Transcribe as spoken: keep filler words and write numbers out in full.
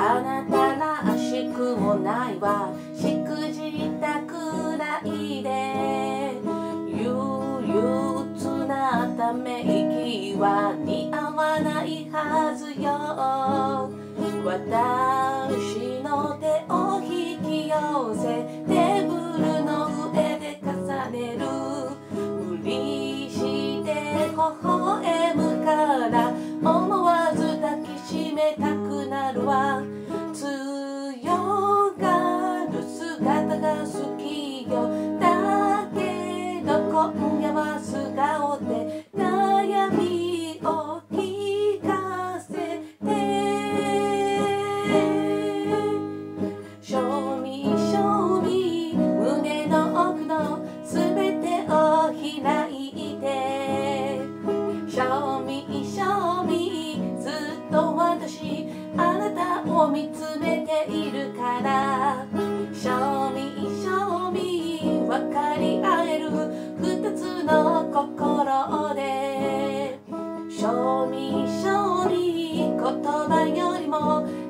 あなたらしくもないわ、しくじったくらいで憂鬱なため息は似合わないはずよ。私の手を引き寄せテーブルの上で重ねる、無理して微笑むから思わず抱きしめたくなるわ。強がる姿が好きよ。だけど今夜は素顔で悩みを聞かせて。Show me, show me 胸の奥の全てを開いて。Show me, show me ずっと私あなたを見つめているから。Show me, show me 分かり合える二つの心で。Show me, show me 言葉よりも